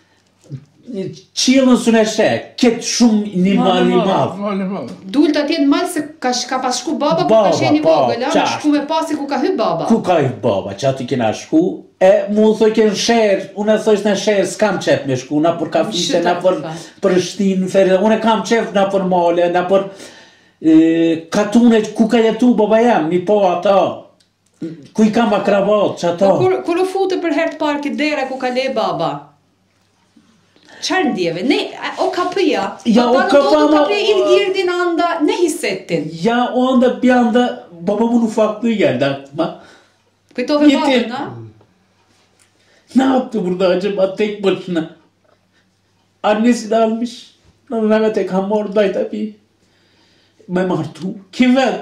Qilën së në shë, ketë shumë një mali madhë. Mali madhë. Dullt atje në malë se ka, ka pas shku baba, ku ka Baba, qeni po, vogël, a? qartë. Shku me pasi ku ka hy baba. Ku ka i baba, që aty kina shku, e mu thoi ke në shërë, unë e thojsh në shërë, s'kam qef me shku, na për kafite, Shqiptar, na për fa. Prishtinë, Ferizaj, unë e kam qef na për male, na për e, katune, ku ka jetu baba jam, mi po ata, ku i kam akrabat, që Po ato. kur, kur u fute për herë të parë këtë dera ku ka le baba? Qarë ndjeve? Ne, a- o kapëja, Ja, o kapëja, O ma- kapëja il girdin anda, ne hisetin. Ja, onda pjanda, baba mu në fakt në jelda, ma, Kujtove Jetin. babën, a? ne yaptı burada acaba tek başına? Annesi de almış. Mehmet Ekhan oradaydı tabii. Me martu. Kim ver?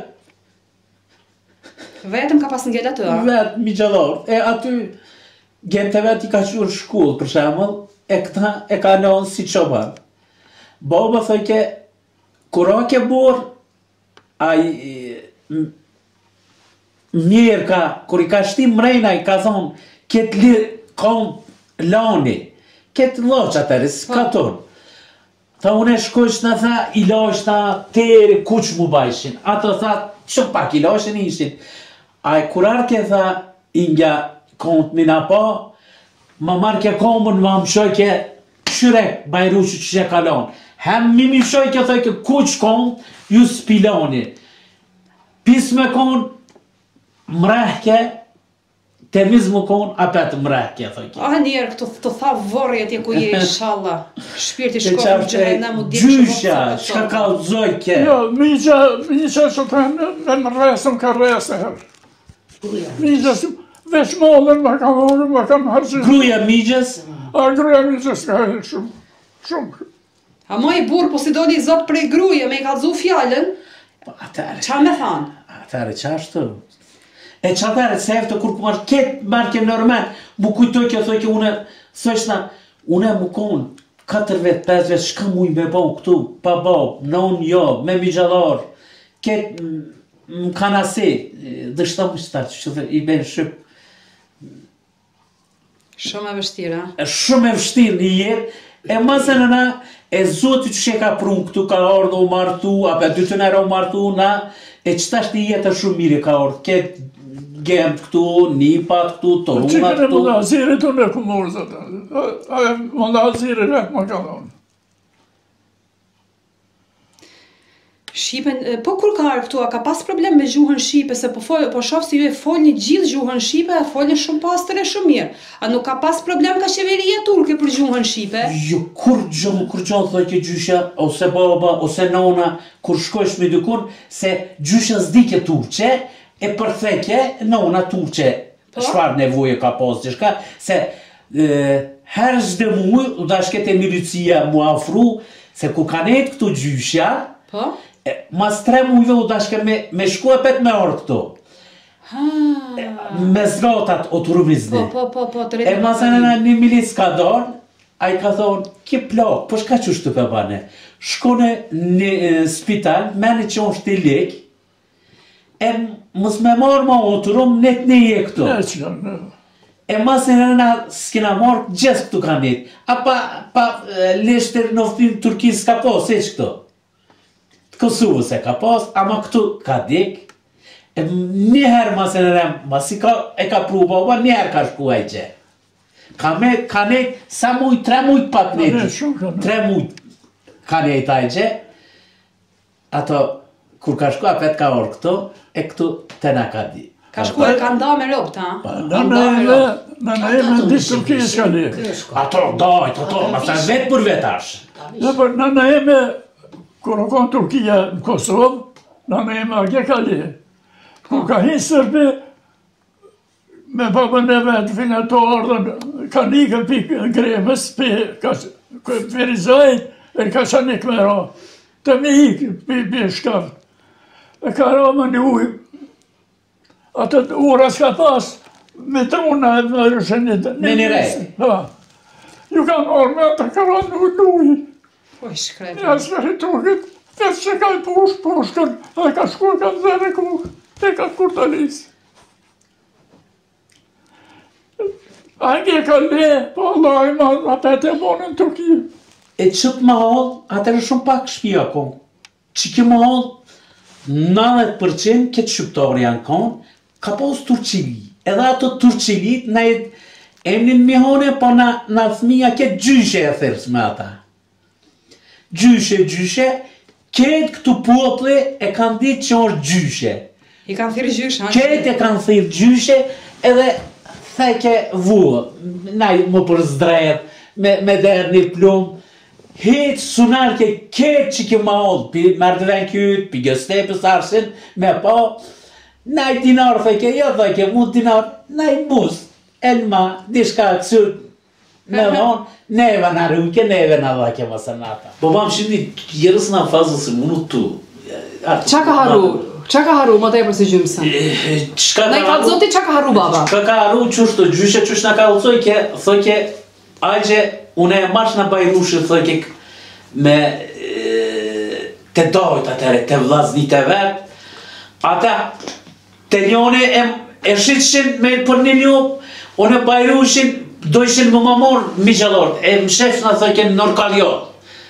Vetëm ka pas ngel aty, a? Ver migjallar. E aty gente vet i ka qurë shkollë, për shembull, e këta e ka lënë si çoban. Baba thoi ke, kur a ke bor, ai m- mirë ka, kur i ka shtim mrejna, i ka thonë, ketë li, kom lani, ketë loq atëri, s'ka tonë. Tha unë e shkojsh në tha, i lashta teri kuq mu bajshin. Ato tha, që pak i lashin ishin. A e kurar ke tha, inga kont mina pa, ma marrë ke komën, ma më shoj ke qyrek bajruqë që që kalon. Hem mi mi shoj ke thoj ke kuq kont, ju s'piloni. Pis me kon, mrehke, temiz më kon, apet mrehke, thoj ke. Ah, njerë, këtu të tha vorri atje ku je, inshallah. Shpirti Te shkojnë në qafte gjëhenem u di gjysha, shka ka zoj ke. Jo, migja, migja që të në në resëm ka resë herë. Migja që veç mollën më kam orë, më kam hargjit. Gruja migjës, A gruja migja s'ka herë shumë. Shumë. A ma i burë, po si doli zot prej gruje, me i kalzu fjallën, atare, qa me thanë? atare qashtu. E që atare, se efte kur ku marrë ketë marke nërmen, mu kujtoj kjo thoj ke une, thëshna, une mu konë, katër vetë, pesë vetë, shka mu i me bo këtu, pa bo, non jo, me migjallar, ketë më kanasi, dështa më shtarë, që dhe i ben shqip, Shumë e vështira. e shumë e vështirë një jetë, e mëse në na, e zoti që ka prun këtu, ka ardhë u martu, ape dy të nërë u martu, na, e qëta është një jetë shumë mire ka ardhë, ketë gemt këtu, nipat këtu, torunat Qikën e këtu. më da zirit unë e ku morë zëtë. A e më da zirit vetë më ka dhonë. Shqipen, e, po kur ka arë këtu, a ka pas problem me gjuhën Shqipe, se po, fol, po shoh si ju e folni gjithë gjuhën Shqipe, e folni shumë pastër e shumë mirë. A nuk ka pas problem ka qeveria turke për gjuhën Shqipe? Jo, kur gjohë, kur gjohë thoi ke gjysha, ose baba, ose nona, kur shkojsh me dykun, se gjysha s'dike turqe, e përtheke nona turqe, Po? shfar nevoje ka pas gjithka, se e, her zde muj, u da shkete milicia mu afru, se ku kanet këtu gjysha, Po? Mas tre mujve u dashke me, me shku e pet me orë këto. Me zgatat o të rubizni. Po, po, po, po, të E masana një milis ka dorë, a i ka thonë, ki plak, po shka që shtu për bane? Shkone në spital, meni që unë shti lek, e mës me marë ma o të rumë, net një je këto. E masën e nëna s'kina marë, gjithë këtu ka njët. A pa, pa leshtër në oftin Turkisë ka pas, e që këto? Të Kosovës e ka pas, ama këtu ka dek. E njëherë masën e nëna, mas i ka, e ka pru baba, njëherë ka shku e gjë. Ka me, ka nejt, sa mujt, tre mujt pak nejt, tre mujt ka nejt a gjë. Ato, kur ka shku apet ka orë këto, e këtu të na ka di. Ka shku e ka nda me ropt, ha? Në në e në në e me në Turkisë ka li. Ato, dojt, ato, ma sa vetë për vetash. Në në e me, kur o konë Turkia në Kosovë, në në e me agje ka li. Kur ka hinë Sërbi, me babën e vetë, finë ato ardhën, ka nikën për gremës, për verizajt, e ka qa nikë me ra. Të me ikë për shkavë. E ka ra më një ujë. Atë ura s'ka pas, me truna e më rëshë një... Me një rejë. Ju ka nërë me atë ka ra në ujë. Po, shkretë. Ja s'ka hitukit, vetë që ka i push, pushkën, a ka shkur ka në zene kukë, e ka kur të lisë. Ange ka le, po Allah i ma apet e monë në Turki. E qëtë më halë, atër e shumë pak shpia konë. Që ke më halë, nëndet përqind këtë shqiptarë janë konë, ka posë Turqili. Edhe ato Turqilit, na e emnin mihone, po na, na thmija këtë gjyshe e thërës me ata. Gjyshe, gjyshe, këtë këtu pople e kanë ditë që është gjyshe. I kanë thirë gjyshe, ha? Këtë e kanë thirë gjyshe, edhe theke vuë, naj më përzdrejt, me, me derë një plumë, hetë sunar ke këtë që ke ma ollë, pi merdven këtë, pi gëstepës arsin, me po, naj dinar theke, jo theke, mu dinar, naj mus, elma, dishka kësur, me vonë, neve në rruke, neve në dhake masanata. Po mam shindi, jerës në fazë se munu tu. Qa ka haru? Qa ka haru, më të e përsi gjymësën? Qka Në i ka zoti, qa ka haru baba? Qka ka haru, qështë të gjyshe, qështë në ka ucoj, ke, thëke, ajgje, une e marsh në bajrushë, thëke, me, të dojt atëre, të vlaznit e vetë, ata, të njone e, e shqitshin me për një ljop, une bajrushin, dojshin më më morë mi gjallort, e më shef në thëke në Norkaljon.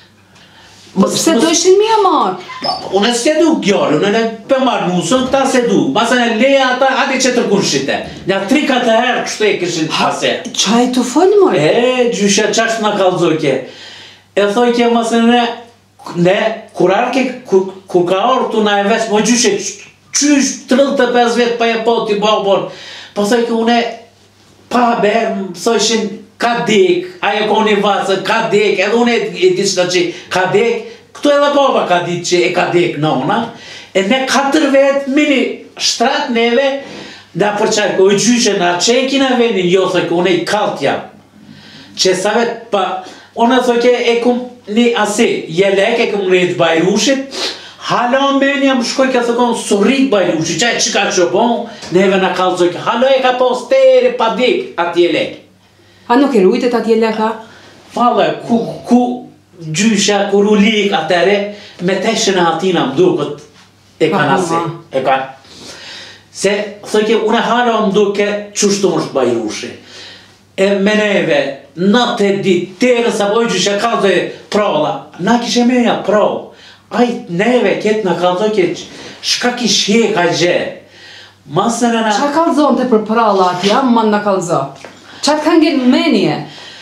Pse dojshin mi e marë? Unë s'ke du gjallë, unë e për marë nusën, këta se du, masën e leja ata, ati që të kurshite. Nja tri katë herë kështë e këshin pase. Qa e të folë mërë? E, gjyshe qashtë në kalzojke. E thojke masën e, ne, kur arke, kur ka orë tu na e vesë, më gjyshe, qysh tridhjetë e pesë vetë pa e po t'i babon. Po thojke une, pa berë, më thojshin, ka dek, ajo ko një vasë, ka dek, edhe une e ditë që që ka dek, këtu edhe baba ka ditë që e ka dek nona, e ne katër vetë, mini shtrat neve, da përqaj, ko i gjyshe na qekin e venin, jo thojke, une i kalt jam. Që sa vetë, pa, une thojke e kum një asi, jelek e kum rejtë bajrushit, hala meni jam shkoj ka thëkon surit bajrushit, qaj që ka që bon, neve na kalzojke, hala e ka pos tere pa dek ati jelek. A nuk e rujtet atje leka? Fale, ku, ku gjysha, kur u lik atere, me teshen e atina më duket e kanë ase, e kanë. Se, thëke, une hala më duke qështu është bajrushi. E me neve, në të ditë, tere sa boj gjysha kalzoj prola, na kishe meja pro. Aj, neve, ketë në kalzoj ke, shka kishe ka gje. Masën e na... Qa kalzon të për pralla atja, më në kalzo? Qa të kanë gjenë menje?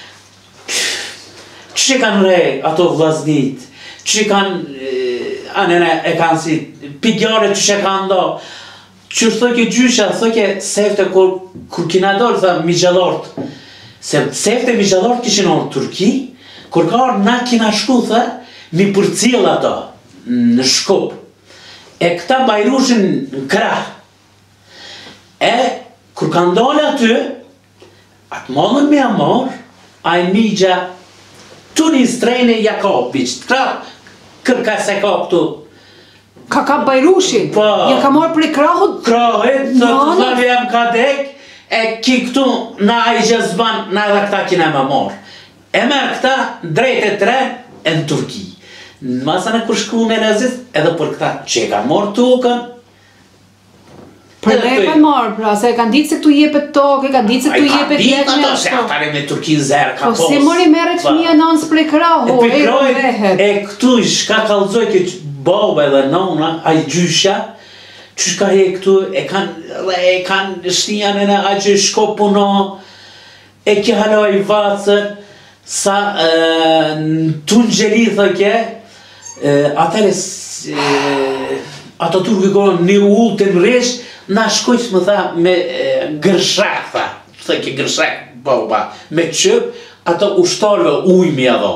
Që kanë rej ato vlaznit, që kanë, anene e kanë si, pigjare që që kanë do, që thëke gjysha, thëke sefte kur, kur kina dorë, thë mi gjallort, se sefte mi gjallort kishin orë Turki, kur ka orë na kina shku, thë, mi përcil ato, në Shkup, e këta bajrushin në krah, e kur kanë dole aty, atë mollën me amor, a i migja tu një strejnë Jakobic, këra kërka se ka këtu Ka ka Bajrushin? Po. Ja ka marrë prej krahut? Krahit, të të Nana? thëve jam ka dek, e ki këtu na i gjëzban, na edhe këta kina me marë. E merë këta drejt e tre e në Turki. Në masën e kur shku në Elazit, edhe për këta që e kanë marë tukën. Për ne e kanë marrë, pra, se e kanë ditë se këtu jepet tokë, e kanë ditë se këtu jepet jetë jetë ato se atare me Turki zerë ka Po posë. si mori merret fëmija nëns prej krahu, E për e krojt, vehet. e këtu i shka kalzoj këtë baba edhe nona, a i gjysha, që shka e këtu, e kanë, e kanë shtijan e në a që shko puno, e kje haloj vacën, sa në tunë gjeli thëke, atëre, ato turki kohë një ullë të nresh, na shkojtë më tha me gërshak, tha, thëke gërshak, baba, me qëp, ato ushtarve ujmi adho.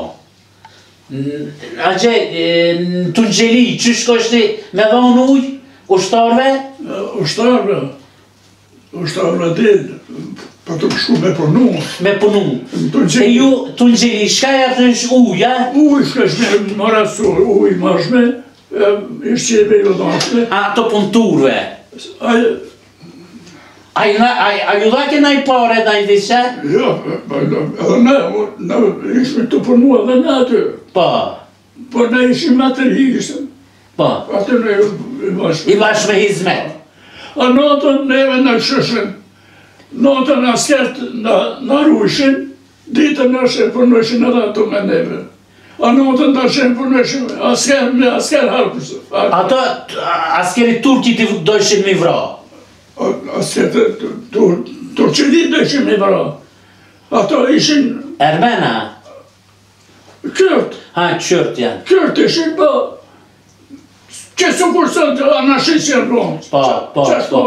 A gje, në të gjeli, që shkojshti me dhonë uj, ushtarve? Ushtarve, ushtarve din, pa të kështu me punu. Me punu. E ju, të gjeli, shka e atë është uja? Uj shkesh me marasur, uj mashme, ishqebe jo dashme. A ato punturve? A ju dhake na i pare, na i dishe? Jo, edhe ne, ne ishme të punu edhe ne aty. Po. Po ne ishim atë rjishëm. Po. Atë ne i bashkë. I bash me hizmet. A notën neve në shëshën, notën askert në rushin, ditën në shë përnëshin edhe ato me neve. A notën të shë përnëshin, asker me asker harpës. Ato askeri turki të dojshin mi vra. Asker turqerit dojshin mi vra. Ato ishin... Ermena? Kërt. Ha, qërt janë. Kërt ishin, po... Qësë kursën të anashisjen ronë. Po, po, po.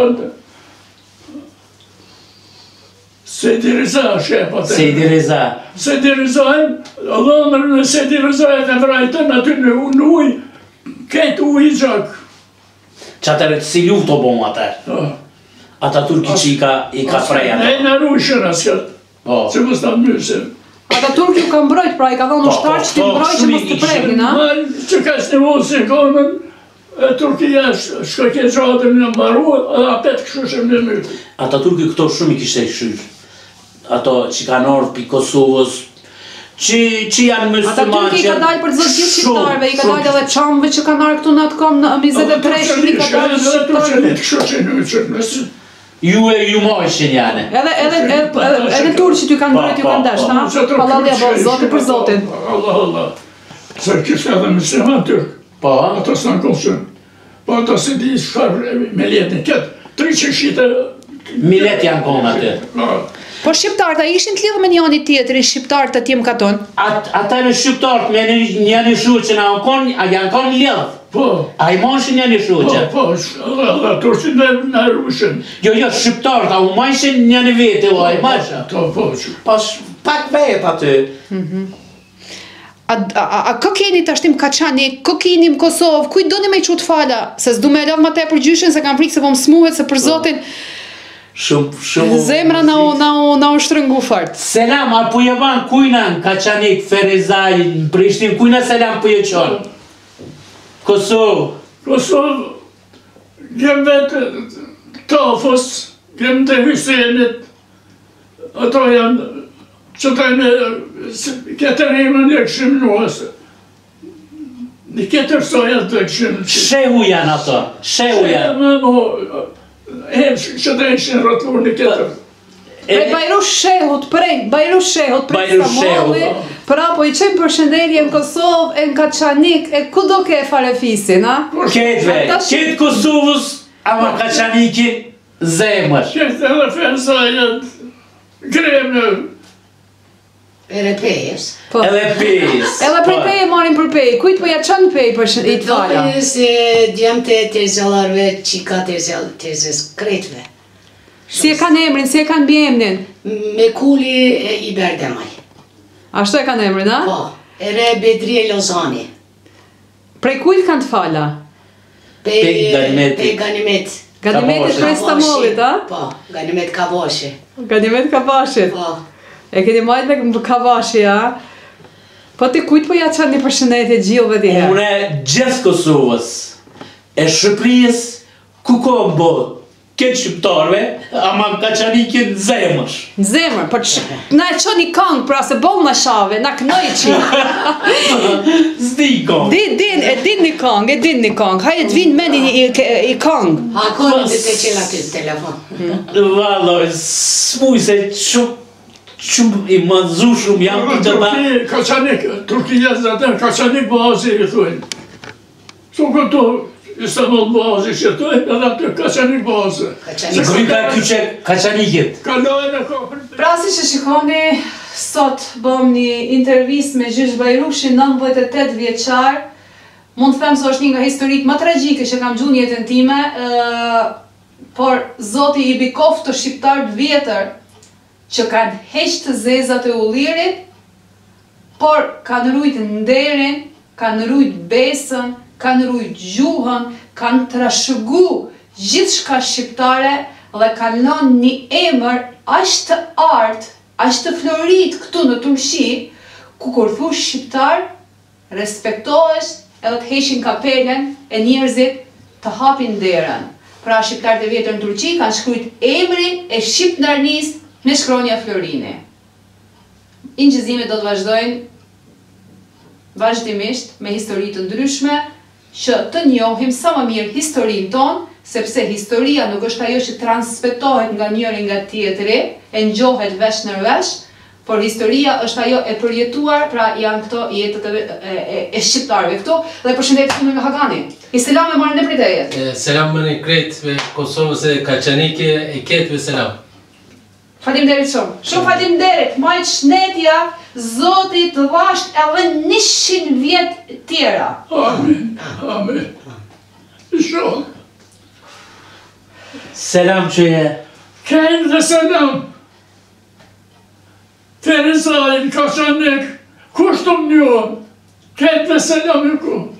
Sejdi Riza, shepa të. Sejdi Riza. Sejdi Rizajnë, dhëndërën e Sejdi Rizajnë e vrajtën aty në uj, këtë uj i gjak. Që atërë të si luft o bon atër. Ata turki që i ka freja. E në rushën asket, që më statë mysim. Ata turki ju ka mbrojt, pra i ka dhënë ushtar që ti mbrojt që mos të prekin, a? Që ka shtë një mos i konën, Turkia shka ke gjatën në mbaru, edhe apet këshushëm në mërë. Ata turki këto shumë i kishte i këshysh. Ato që kanë ardhë për Kosovës, që janë mësëman që... Ata turki i ka dalë për të zëtë gjithë shqiptarve, i ka dalë edhe qamëve që kanë arë këtu në atë kom në njëzet e tre shqip, i ka dalë shqiptarve. Ju e ju mojshin janë. Edhe turqit ju kanë bërët, ju kanë dasht, ha? Palallia, bo, zotin për zotin. Allah, Allah. Se kështë edhe mësëman tërk. Po? Ata s'në konsumë. Po ata se di shfarë me letin. Këtë, tri që shite... Milet janë konë atë. Po shqiptarët, a ishin të lidhë me njëni tjetëri, shqiptarët të tjemë katon? Ata në shqiptarët me njëni shuqën, a janë konë lidhë? Po. A i monshin njëni shuqën? Po, po, dhe turqin në rushën. Jo, jo, shqiptarët, a u monshin njëni vete, o a i monshin? Po, po, po, pak vet aty. A kë keni të ashtim Kaçanik, kë keni më Kosovë, kuj do një me i qutë fala? Se s'du me lavë ma te për gjyshen, se kam frikë se po më smuhet, se për zotin... Shumë, shumë... Zemra na u shtrëngu fart. Selam, a po jeban kujnan, Kaçanik, Ferizaj, në Prishtin, kujna selam po je qonë? Kosovë. Kosovë, gjem vetë Tafës, gjem të Hysenit, ato janë... që të në ketër imën e këshim nuasë. Në ketër sojët të këshim... Shehu janë ato, shehu janë. E që të ishin rëtur në ketër. Prej Bajrush Shehut, prej Bajrush Shehut, prej Stamolli, pra po i qenë përshëndetje në Kosovë, e në Kaçanik, e ku do ke fare fisin, a? Ketve, ketë Kosovës, ama Kaçaniki zemër. Ketë edhe fensajët, gremë, Edhe pejës. Edhe pejës. Edhe për pejë marim për pejë. Kujtë po ja qanë pejë për i të fala? Do pejës djemë të tezëllarve që ka tezës kretve. Si e kanë emrin, si e kanë bje emnin? Me kuli i Berdemaj. Ashtu e kanë emrin, a? Po. Ere Bedrije Lozani. Prej kujtë kanë të fala? Pej Ganimet. Pej Ganimet. Ganimetit prej Stamollit, a? Po. Ganimet Kavashi. Ganimet Kavashit. Po. E keni majtë me Kavashi, a? Po ti kujtë po ja qanë një përshëndetje gjillëve dihe? Une gjithë Kosovës, e Shqipërisë, ku ko në botë, këtë shqiptarve, ama Kaçanikin zemësh. Në zemër, për që na e qoni këngë, pra se bom në shave, na kënoj që. Zdi këngë. Di, din, e din një këngë, e din një këngë, hajde të vinë mendin i, i këngë. Hakon dhe të qela të telefon. Valo, s'muj se shumë, shumë i mëdzu shumë jam të të ta. Kaçanik, Turkija zaten Kaçanik Boğazı i thujnë. Su këto İstanbul Boğazı që thujnë, edhe atë Kaçanik Boğazı. I kryka kyqe Kaçanikit. Kalojnë e kohën. Pra si që shikoni, sot bëm një intervist me Gjysh Bajrushin, nëntëdhjetë e tetë vjeçar. Mund të them se është një nga historitë më tragjike që kam gjuar në jetën time, por Zoti i bikoft të shqiptarët vjetër që kanë heq të zezat e ullirit, por kanë rujt nderin, kanë rujt besën, kanë rujt gjuhën, kanë trashëgu gjithë shka shqiptare dhe kanë lënë një emër aq të artë, aq të florit këtu në Turqi, ku kur thush shqiptar, respektohesh edhe të heqin kapelen e njerëzit të hapin derën. Pra shqiptarët e vjetër në Turqi kanë shkruajt emrin e shqiptarnis me shkronja Florini. Inqizimet do të vazhdojnë vazhdimisht me histori të ndryshme, që të njohim sa më mirë historinë tonë, sepse historia nuk është ajo që transmetohet nga njëri nga tjetri, e ngjohet vesh në vesh, por historia është ajo e përjetuar, pra janë këto jetët e, e, e shqiptarëve këtu, dhe përshëndet këtu nga Hakani. I selam e marrën e pritejet. Selam më në kretë Kosovës e Kaçanike e ketëve selam. Faleminderit shumë. Shumë faleminderit. Majt shnetja, Zoti të dhasht edhe njëqind vjet tjera. Amin, amin. Shumë. Selam që je. Kejnë dhe selam. Terizajnë, Kaçanik, kushtum një. Kejnë dhe selam e ku.